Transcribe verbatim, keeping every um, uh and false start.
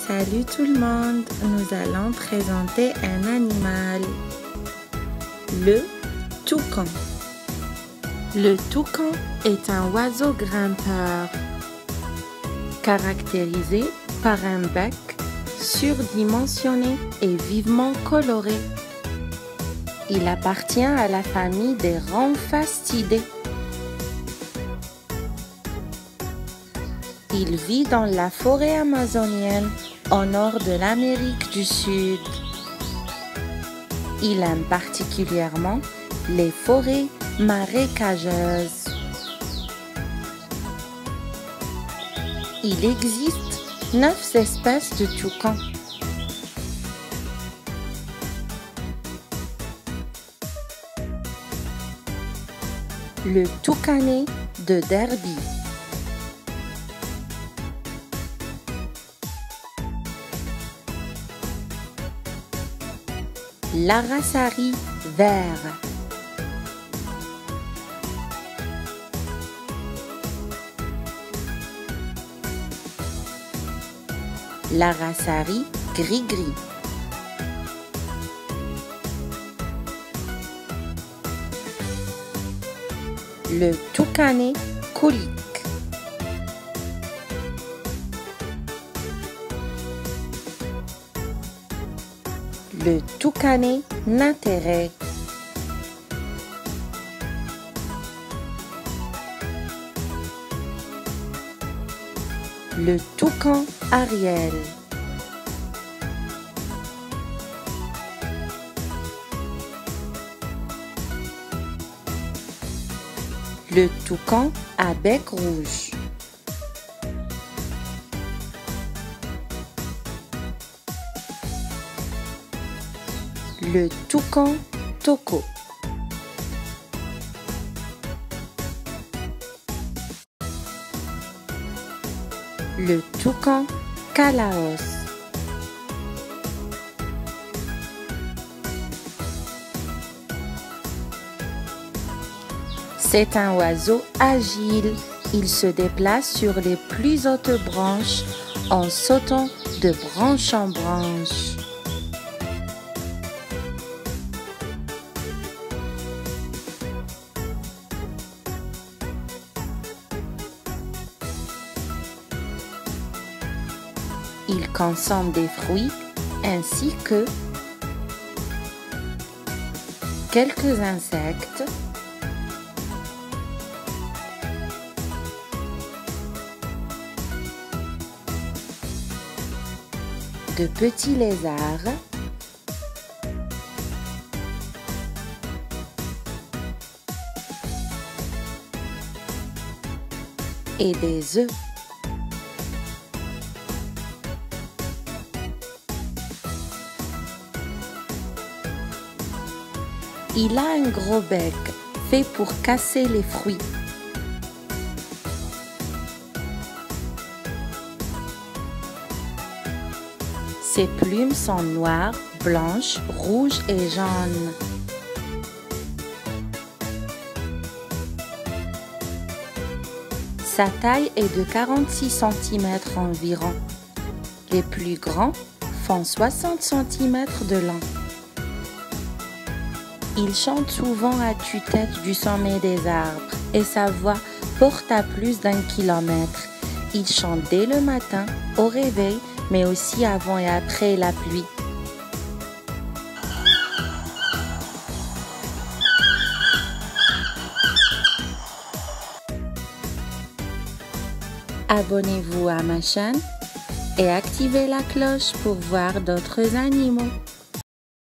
Salut tout le monde, nous allons présenter un animal, le toucan. Le toucan est un oiseau grimpeur, caractérisé par un bec surdimensionné et vivement coloré. Il appartient à la famille des Ramphastidés. Il vit dans la forêt amazonienne au nord de l'Amérique du Sud. Il aime particulièrement les forêts marécageuses. Il existe neuf espèces de toucans. Le toucanet de Derby. L'Aracari vert. L'Aracari gris-gris. Le toucanet colique. Le toucanet natéré. Le toucan Ariel. Le toucan à bec rouge. Le toucan toco. Le toucan calaos. C'est un oiseau agile. Il se déplace sur les plus hautes branches en sautant de branche en branche. Il consomme des fruits ainsi que quelques insectes, de petits lézards, et des œufs. Il a un gros bec fait pour casser les fruits. Ses plumes sont noires, blanches, rouges et jaunes. Sa taille est de quarante-six centimètres environ. Les plus grands font soixante centimètres de long. Il chante souvent à tue-tête du sommet des arbres et sa voix porte à plus d'un kilomètre. Il chante dès le matin, au réveil, mais aussi avant et après la pluie. Abonnez-vous à ma chaîne et activez la cloche pour voir d'autres animaux.